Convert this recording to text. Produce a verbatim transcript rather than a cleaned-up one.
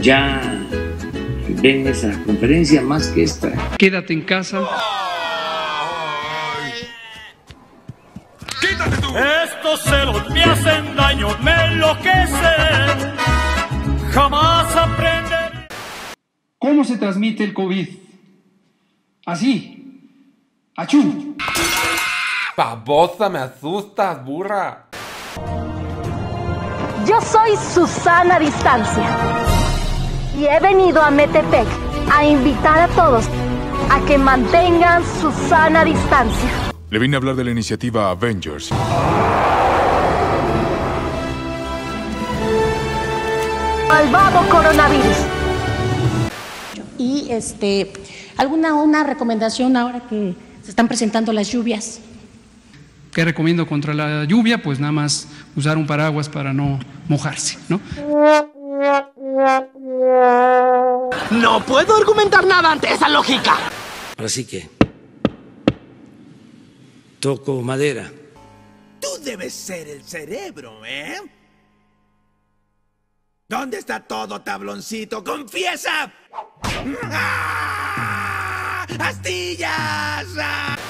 ya ven esa conferencia más que esta. Quédate en casa. ¡Quítate tú! Estos celos me hacen daño, me enloquecen. Jamás aprenderé. ¿Cómo se transmite el COVID? Así. ¡Achú! Babosa, me asustas, burra. Yo soy Susana Distancia y he venido a Metepec a invitar a todos a que mantengan su sana distancia. Le vine a hablar de la iniciativa Avengers. Malvado coronavirus. Y este, alguna una recomendación ahora que se están presentando las lluvias. ¿Qué recomiendo contra la lluvia? Pues nada más usar un paraguas para no mojarse, ¿no? No puedo argumentar nada ante esa lógica. Así que toco madera. Tú debes ser el cerebro, ¿eh? ¿Dónde está todo, tabloncito? ¡Confiesa! ¡Ah! ¡Astillas! ¡Ah!